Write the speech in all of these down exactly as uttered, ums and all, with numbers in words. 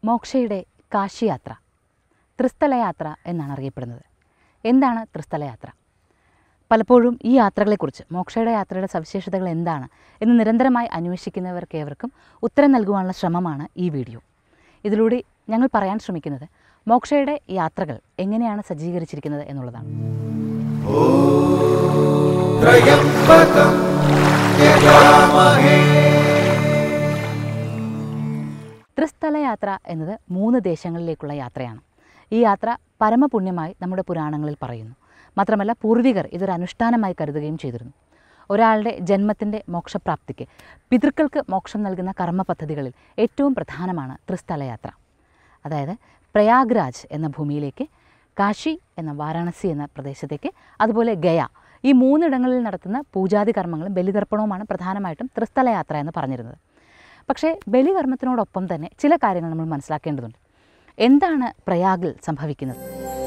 മോക്ഷയുടെ കാശിയാത്ര, ത്രിസ്ഥലയാത്ര എന്നാണ് അറിയപ്പെടുന്നത്. എന്താണ് ത്രിസ്ഥലയാത്ര? പലപ്പോഴും ഈ യാത്രകളെക്കുറിച്ച്, മോക്ഷയുടെ യാത്രയുടെ സവിശേഷതകൾ എന്താണ് എന്ന് നിരന്തരമായി അന്വേഷിക്കുന്നവർക്കേവർക്കും ഉത്തരം നൽകുവാനുള്ള ശ്രമമാണ് ഈ വീഡിയോ. ഇതിലൂടെ ഞങ്ങൾ പറയാൻ ശ്രമിക്കുന്നത് മോക്ഷയുടെ യാത്രകൾ എങ്ങനെയാണ് സജ്ജീകരിച്ചിരിക്കുന്നത് എന്നുള്ളതാണ്. ത്രിസ്ഥലയാത്ര എന്നത് മൂന്ന് ദേശങ്ങളിലേക്കുള്ള യാത്രയാണ്. ഈ യാത്ര പരമപുണ്യമായി നമ്മുടെ പുരാണങ്ങളിൽ പറയുന്നു. മാത്രമല്ല പൂർവികർ ഇതൊരു അനുഷ്ഠാനമായി കരുതുകയും ചെയ്തിരുന്നു. ഒരാളുടെ ജന്മത്തിൻ്റെ മോക്ഷപ്രാപ്തിക്ക്, പിതൃക്കൾക്ക് മോക്ഷം നൽകുന്ന കർമ്മ പദ്ധതികളിൽ ഏറ്റവും പ്രധാനമാണ് ത്രിസ്ഥലയാത്ര. അതായത് പ്രയാഗ്രാജ് എന്ന ഭൂമിയിലേക്ക്, കാശി എന്ന വാരാണസി എന്ന പ്രദേശത്തേക്ക്, അതുപോലെ ഗയ, ഈ മൂന്നിടങ്ങളിൽ നടത്തുന്ന പൂജാതി കർമ്മങ്ങളും ബലിതർപ്പണവുമാണ് പ്രധാനമായിട്ടും ത്രിസ്ഥലയാത്ര എന്ന് പറഞ്ഞിരുന്നത്. പക്ഷേ ബലികർമ്മത്തിനോടൊപ്പം തന്നെ ചില കാര്യങ്ങൾ നമ്മൾ മനസ്സിലാക്കേണ്ടതുണ്ട്. എന്താണ് പ്രയാഗിൽ സംഭവിക്കുന്നത്?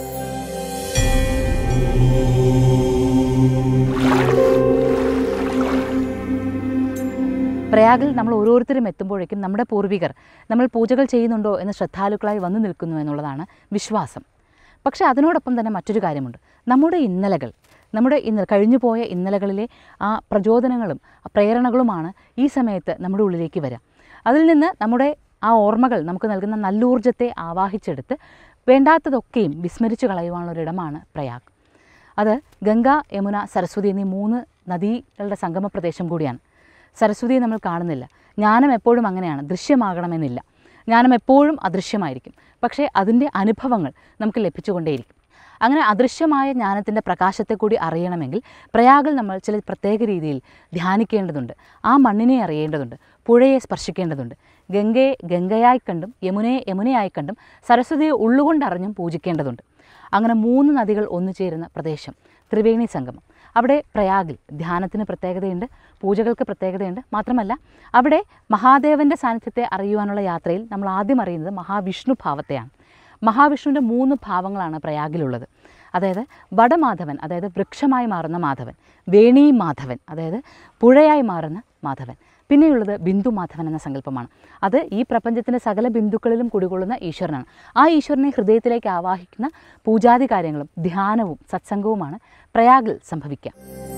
പ്രയാഗിൽ നമ്മൾ ഓരോരുത്തരും എത്തുമ്പോഴേക്കും നമ്മുടെ പൂർവികർ നമ്മൾ പൂജകൾ ചെയ്യുന്നുണ്ടോ എന്ന് ശ്രദ്ധാലുക്കളായി വന്നു നിൽക്കുന്നു എന്നുള്ളതാണ് വിശ്വാസം. പക്ഷേ അതിനോടൊപ്പം തന്നെ മറ്റൊരു കാര്യമുണ്ട്. നമ്മുടെ ഇന്നലകൾ, നമ്മുടെ ഇന്നലെ കഴിഞ്ഞുപോയ ഇന്നലകളിലെ ആ പ്രചോദനങ്ങളും പ്രേരണകളുമാണ് ഈ സമയത്ത് നമ്മുടെ ഉള്ളിലേക്ക് വരിക. അതിൽ നിന്ന് നമ്മുടെ ആ ഓർമ്മകൾ നമുക്ക് നൽകുന്ന നല്ലൂർജ്ജത്തെ ആവാഹിച്ചെടുത്ത് വേണ്ടാത്തതൊക്കെയും വിസ്മരിച്ചു കളയുവാനുള്ളൊരിടമാണ് പ്രയാഗ്. അത് ഗംഗ, യമുന, സരസ്വതി എന്നീ മൂന്ന് നദികളുടെ സംഗമ പ്രദേശം കൂടിയാണ്. സരസ്വതിയെ നമ്മൾ കാണുന്നില്ല. ജ്ഞാനം എപ്പോഴും അങ്ങനെയാണ്, ദൃശ്യമാകണമെന്നില്ല. ജ്ഞാനം എപ്പോഴും അദൃശ്യമായിരിക്കും. പക്ഷേ അതിൻ്റെ അനുഭവങ്ങൾ നമുക്ക് ലഭിച്ചുകൊണ്ടേയിരിക്കും. അങ്ങനെ അദൃശ്യമായ ജ്ഞാനത്തിൻ്റെ പ്രകാശത്തെ കൂടി അറിയണമെങ്കിൽ പ്രയാഗിൽ നമ്മൾ ചില പ്രത്യേക രീതിയിൽ ധ്യാനിക്കേണ്ടതുണ്ട്. ആ മണ്ണിനെ അറിയേണ്ടതുണ്ട്, പുഴയെ സ്പർശിക്കേണ്ടതുണ്ട്. ഗംഗയെ ഗംഗയായി കണ്ടും യമുനയെ യമുനയായി കണ്ടും സരസ്വതിയെ ഉള്ളുകൊണ്ടറിഞ്ഞും പൂജിക്കേണ്ടതുണ്ട്. അങ്ങനെ മൂന്ന് നദികൾ ഒന്നുചേരുന്ന പ്രദേശം ത്രിവേണി സംഗമം. അവിടെ പ്രയാഗിൽ ധ്യാനത്തിന് പ്രത്യേകതയുണ്ട്, പൂജകൾക്ക് പ്രത്യേകതയുണ്ട്. മാത്രമല്ല അവിടെ മഹാദേവൻ്റെ സാന്നിധ്യത്തെ അറിയുവാനുള്ള യാത്രയിൽ നമ്മൾ ആദ്യം അറിയുന്നത് മഹാവിഷ്ണു ഭാവത്തെയാണ്. മഹാവിഷ്ണുവിൻ്റെ മൂന്ന് ഭാവങ്ങളാണ് പ്രയാഗിലുള്ളത്. അതായത് വടമാധവൻ, അതായത് വൃക്ഷമായി മാറുന്ന മാധവൻ, വേണി മാധവൻ, അതായത് പുഴയായി മാറുന്ന മാധവൻ, പിന്നെയുള്ളത് ബിന്ദു മാധവൻ എന്ന സങ്കല്പമാണ്. അത് ഈ പ്രപഞ്ചത്തിൻ്റെ സകല ബിന്ദുക്കളിലും കുടികൊള്ളുന്ന ഈശ്വരനാണ്. ആ ഈശ്വരനെ ഹൃദയത്തിലേക്ക് ആവാഹിക്കുന്ന പൂജാതി കാര്യങ്ങളും ധ്യാനവും സത്സംഗവുമാണ് പ്രയാഗിൽ സംഭവിക്കുക.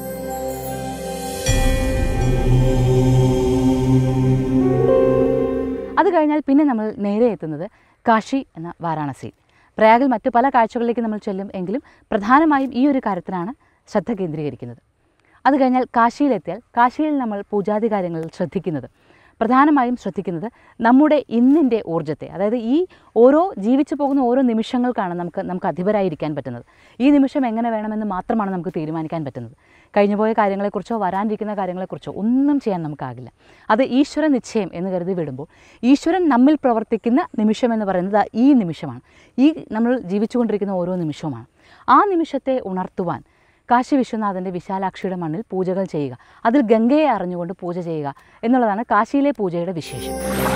അത് കഴിഞ്ഞാൽ പിന്നെ നമ്മൾ നേരെ എത്തുന്നത് കാശി എന്ന വാരാണസി. പ്രയാഗിൽ മറ്റു പല കാഴ്ചകളിലേക്ക് നമ്മൾ ചെല്ലും എങ്കിലും പ്രധാനമായും ഈ ഒരു കാര്യത്തിനാണ് ശ്രദ്ധ കേന്ദ്രീകരിക്കുന്നത്. അത് കഴിഞ്ഞാൽ കാശിയിലെത്തിയാൽ കാശിയിൽ നമ്മൾ പൂജാതി കാര്യങ്ങളിൽ ശ്രദ്ധിക്കുന്നത്, പ്രധാനമായും ശ്രദ്ധിക്കുന്നത് നമ്മുടെ ഇന്നിൻ്റെ ഊർജ്ജത്തെ, അതായത് ഈ ഓരോ ജീവിച്ചു പോകുന്ന ഓരോ നിമിഷങ്ങൾക്കാണ് നമുക്ക് നമുക്ക് അധിപരായിരിക്കാൻ പറ്റുന്നത്. ഈ നിമിഷം എങ്ങനെ വേണമെന്ന് മാത്രമാണ് നമുക്ക് തീരുമാനിക്കാൻ പറ്റുന്നത്. കഴിഞ്ഞുപോയ കാര്യങ്ങളെക്കുറിച്ചോ വരാനിരിക്കുന്ന കാര്യങ്ങളെക്കുറിച്ചോ ഒന്നും ചെയ്യാൻ നമുക്കാകില്ല. അത് ഈശ്വര നിശ്ചയം എന്ന് കരുതി വിടുമ്പോൾ ഈശ്വരൻ നമ്മിൽ പ്രവർത്തിക്കുന്ന നിമിഷം എന്ന് പറയുന്നത് ഈ നിമിഷമാണ്. ഈ നമ്മൾ ജീവിച്ചുകൊണ്ടിരിക്കുന്ന ഓരോ നിമിഷവുമാണ്. ആ നിമിഷത്തെ ഉണർത്തുവാൻ കാശി വിശ്വനാഥൻ്റെ വിശാലാക്ഷിയുടെ മണ്ണിൽ പൂജകൾ ചെയ്യുക, അതിൽ ഗംഗയെ അറിഞ്ഞുകൊണ്ട് പൂജ ചെയ്യുക എന്നുള്ളതാണ് കാശിയിലെ പൂജയുടെ വിശേഷം.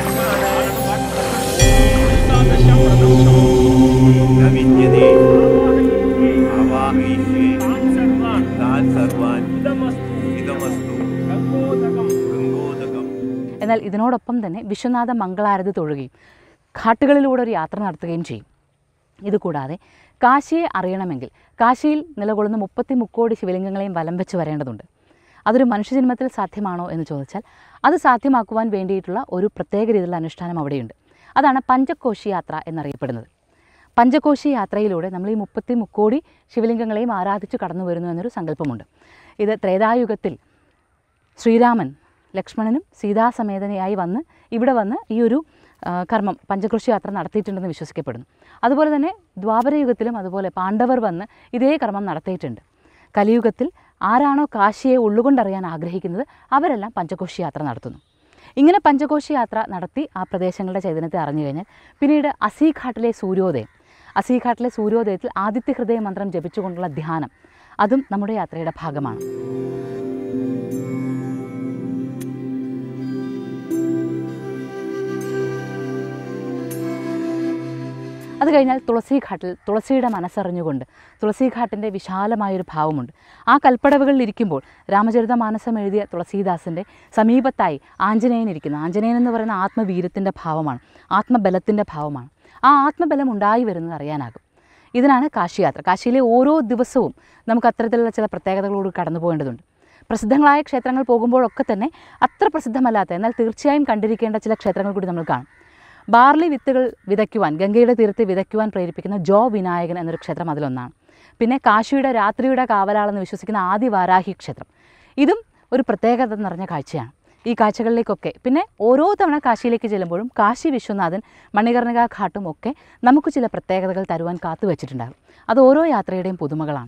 എന്നാൽ ഇതിനോടൊപ്പം തന്നെ വിശ്വനാഥ മംഗളാരതി തൊഴുകയും ഘാട്ടുകളിലൂടെ ഒരു യാത്ര നടത്തുകയും ചെയ്യും. ഇതുകൂടാതെ കാശിയെ അറിയണമെങ്കിൽ കാശിയിൽ നിലകൊള്ളുന്ന മുപ്പത്തി മുക്കോടി ശിവലിംഗങ്ങളെയും വലം വെച്ച് വരേണ്ടതുണ്ട്. അതൊരു മനുഷ്യജന്മത്തിൽ സാധ്യമാണോ എന്ന് ചോദിച്ചാൽ അത് സാധ്യമാക്കുവാൻ വേണ്ടിയിട്ടുള്ള ഒരു പ്രത്യേക രീതിയിലുള്ള അനുഷ്ഠാനം അവിടെയുണ്ട്. അതാണ് പഞ്ചകോശി യാത്ര എന്നറിയപ്പെടുന്നത്. പഞ്ചകോശി യാത്രയിലൂടെ നമ്മൾ ഈ മുപ്പത്തി മുക്കോടി ശിവലിംഗങ്ങളെയും ആരാധിച്ചു കടന്നു വരുന്നു എന്നൊരു സങ്കല്പമുണ്ട്. ഇത് ത്രേതായുഗത്തിൽ ശ്രീരാമൻ ലക്ഷ്മണനും സീതാസമേതനയായി വന്ന് ഇവിടെ വന്ന് ഈ ഒരു കർമ്മം പഞ്ചകോശി യാത്ര നടത്തിയിട്ടുണ്ടെന്ന് വിശ്വസിക്കപ്പെടുന്നു. അതുപോലെ തന്നെ ദ്വാപരയുഗത്തിലും അതുപോലെ പാണ്ഡവർ വന്ന് ഇതേ കർമ്മം നടത്തിയിട്ടുണ്ട്. കലിയുഗത്തിൽ ആരാണോ കാശിയെ ഉള്ളുകൊണ്ടറിയാൻ ആഗ്രഹിക്കുന്നത് അവരെല്ലാം പഞ്ചകോശി യാത്ര നടത്തുന്നു. ഇങ്ങനെ പഞ്ചകോശി യാത്ര നടത്തി ആ പ്രദേശങ്ങളുടെ ചൈതന്യത്തെ അറിഞ്ഞു കഴിഞ്ഞാൽ പിന്നീട് അസീഘാട്ടിലെ സൂര്യോദയം, അസീഘാട്ടിലെ സൂര്യോദയത്തിൽ ആദിത്യ ഹൃദയ മന്ത്രം ജപിച്ചുകൊണ്ടുള്ള ധ്യാനം, അതും നമ്മുടെ യാത്രയുടെ ഭാഗമാണ്. അത് കഴിഞ്ഞാൽ തുളസിഘാട്ടിൽ തുളസിയുടെ മനസ്സറിഞ്ഞുകൊണ്ട് തുളസിഘാട്ടിൻ്റെ വിശാലമായൊരു ഭാവമുണ്ട്. ആ കൽപ്പടവുകളിൽ ഇരിക്കുമ്പോൾ രാമചരിതമാനസം എഴുതിയ തുളസീദാസിൻ്റെ സമീപത്തായി ആഞ്ജനേയൻ ഇരിക്കുന്നു. ആഞ്ജനേയൻ എന്ന് പറയുന്ന ആത്മവീര്യത്തിൻ്റെ ഭാവമാണ്, ആത്മബലത്തിൻ്റെ ഭാവമാണ്. ആ ആത്മബലം ഉണ്ടായി വരുന്നത് അറിയാനാകും. ഇതിനാണ് കാശിയാത്ര. കാശിയിലെ ഓരോ ദിവസവും നമുക്ക് അത്തരത്തിലുള്ള ചില പ്രത്യേകതകളോട് കടന്നു പോകേണ്ടതുണ്ട്. പ്രസിദ്ധങ്ങളായ ക്ഷേത്രങ്ങൾ പോകുമ്പോഴൊക്കെ തന്നെ അത്ര പ്രസിദ്ധമല്ലാത്ത എന്നാൽ തീർച്ചയായും കണ്ടിരിക്കേണ്ട ചില ക്ഷേത്രങ്ങൾ കൂടി നമ്മൾ കാണും. ബാർലി വിത്തുകൾ വിതയ്ക്കുവാൻ ഗംഗയുടെ തീരത്ത് വിതയ്ക്കുവാൻ പ്രേരിപ്പിക്കുന്ന ജോ വിനായകൻ എന്നൊരു ക്ഷേത്രം അതിലൊന്നാണ്. പിന്നെ കാശിയുടെ രാത്രിയുടെ കാവലാളെന്ന് വിശ്വസിക്കുന്ന ആദിവാരാഹി ക്ഷേത്രം, ഇതും ഒരു പ്രത്യേകത നിറഞ്ഞ കാഴ്ചയാണ്. ഈ കാഴ്ചകളിലേക്കൊക്കെ പിന്നെ ഓരോ തവണ കാശിയിലേക്ക് ചെല്ലുമ്പോഴും കാശി വിശ്വനാഥൻ മണികർണിക ഘാട്ടും ഒക്കെ നമുക്ക് ചില പ്രത്യേകതകൾ തരുവാൻ കാത്തു വെച്ചിട്ടുണ്ടാകും. അത് ഓരോ യാത്രയുടെയും പുതുമകളാണ്.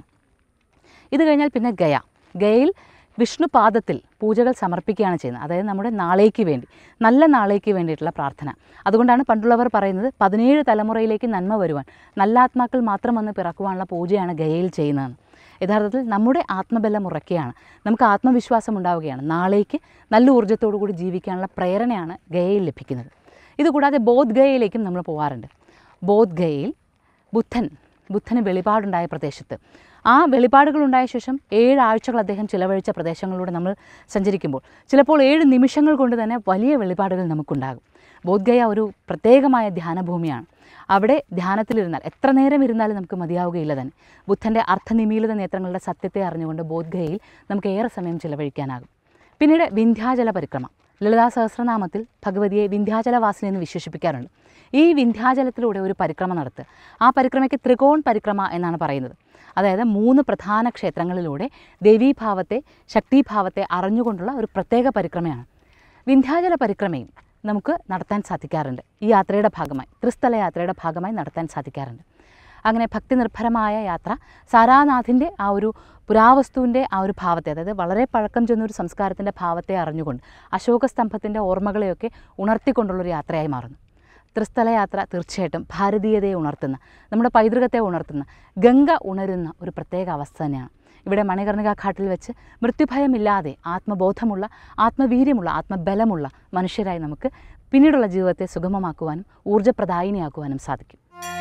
ഇത് കഴിഞ്ഞാൽ പിന്നെ ഗയ. ഗയയിൽ വിഷ്ണുപാദത്തിൽ പൂജകൾ സമർപ്പിക്കുകയാണ് ചെയ്യുന്നത്. അതായത് നമ്മുടെ നാളേക്ക് വേണ്ടി, നല്ല നാളേക്ക് വേണ്ടിയിട്ടുള്ള പ്രാർത്ഥന. അതുകൊണ്ടാണ് പണ്ടുള്ളവർ പറയുന്നത് പതിനേഴ് തലമുറയിലേക്ക് നന്മ വരുവാൻ നല്ല ആത്മാക്കൾ മാത്രം വന്ന് പിറക്കുവാനുള്ള പൂജയാണ് ഗയയിൽ ചെയ്യുന്നതെന്ന്. യഥാർത്ഥത്തിൽ നമ്മുടെ ആത്മബലം ഉറക്കുകയാണ്, നമുക്ക് ആത്മവിശ്വാസം ഉണ്ടാവുകയാണ്, നാളേക്ക് നല്ല ഊർജ്ജത്തോടു കൂടി ജീവിക്കാനുള്ള പ്രേരണയാണ് ഗയയിൽ ലഭിക്കുന്നത്. ഇതുകൂടാതെ ബോധ് ഗയയിലേക്കും നമ്മൾ പോകാറുണ്ട്. ബോധ് ഗയയിൽ ബുദ്ധൻ ബുദ്ധന് വെളിപാടുണ്ടായ പ്രദേശത്ത്, ആ വെളിപാടുകളുണ്ടായ ശേഷം ഏഴാഴ്ചകൾ അദ്ദേഹം ചിലവഴിച്ച പ്രദേശങ്ങളിലൂടെ നമ്മൾ സഞ്ചരിക്കുമ്പോൾ ചിലപ്പോൾ ഏഴ് നിമിഷങ്ങൾ കൊണ്ട് തന്നെ വലിയ വെളിപാടുകൾ നമുക്കുണ്ടാകും. ബോധ്ഗയ ഒരു പ്രത്യേകമായ ധ്യാനഭൂമിയാണ്. അവിടെ ധ്യാനത്തിലിരുന്നാൽ എത്ര നേരം ഇരുന്നാലും നമുക്ക് മതിയാവുകയില്ല തന്നെ. ബുദ്ധൻ്റെ അർത്ഥനിമീലിത നേത്രങ്ങളുടെ സത്യത്തെ അറിഞ്ഞുകൊണ്ട് ബോധ്ഗയയിൽ നമുക്ക് ഏറെ സമയം ചിലവഴിക്കാനാകും. പിന്നീട് വിന്ധ്യാചല പരിക്രമ. ലളിതാ സഹസ്രനാമത്തിൽ ഭഗവതിയെ വിന്ധ്യാചലവാസിനി എന്ന് വിശേഷിപ്പിക്കാറുണ്ട്. ഈ വിന്ധ്യാചലത്തിലൂടെ ഒരു പരിക്രമ നടത്തുക. ആ പരിക്രമയ്ക്ക് ത്രികോൺ പരിക്രമ എന്നാണ് പറയുന്നത്. അതായത് മൂന്ന് പ്രധാന ക്ഷേത്രങ്ങളിലൂടെ ദേവീഭാവത്തെ ശക്തിഭാവത്തെ അറിഞ്ഞുകൊണ്ടുള്ള ഒരു പ്രത്യേക പരിക്രമയാണ്. വിന്ധ്യാചല പരിക്രമയും നമുക്ക് നടത്താൻ സാധിക്കാറുണ്ട്. ഈ യാത്രയുടെ ഭാഗമായി, ത്രിസ്ഥല യാത്രയുടെ ഭാഗമായി നടത്താൻ സാധിക്കാറുണ്ട്. അങ്ങനെ ഭക്തി നിർഭരമായ യാത്ര സാരാനാഥിൻ്റെ ആ ഒരു പുരാവസ്തുവിൻ്റെ ആ ഒരു ഭാവത്തെ, അതായത് വളരെ പഴക്കം ചെന്നൊരു സംസ്കാരത്തിൻ്റെ ഭാവത്തെ അറിഞ്ഞുകൊണ്ട് അശോകസ്തംഭത്തിൻ്റെ ഓർമ്മകളെയൊക്കെ ഉണർത്തിക്കൊണ്ടുള്ളൊരു യാത്രയായി മാറുന്നു. ത്രിസ്ഥല യാത്ര തീർച്ചയായിട്ടും ഭാരതീയതയെ ഉണർത്തുന്ന, നമ്മുടെ പൈതൃകത്തെ ഉണർത്തുന്ന, ഗംഗ ഉണരുന്ന ഒരു പ്രത്യേക അവസ്ഥ തന്നെയാണ്. ഇവിടെ മണികർണിക ഘാട്ടിൽ വെച്ച് മൃത്യുഭയമില്ലാതെ ആത്മബോധമുള്ള, ആത്മവീര്യമുള്ള, ആത്മബലമുള്ള മനുഷ്യരായി നമുക്ക് പിന്നീടുള്ള ജീവിതത്തെ സുഗമമാക്കുവാനും ഊർജ്ജപ്രദായിനിയാക്കുവാനും സാധിക്കും.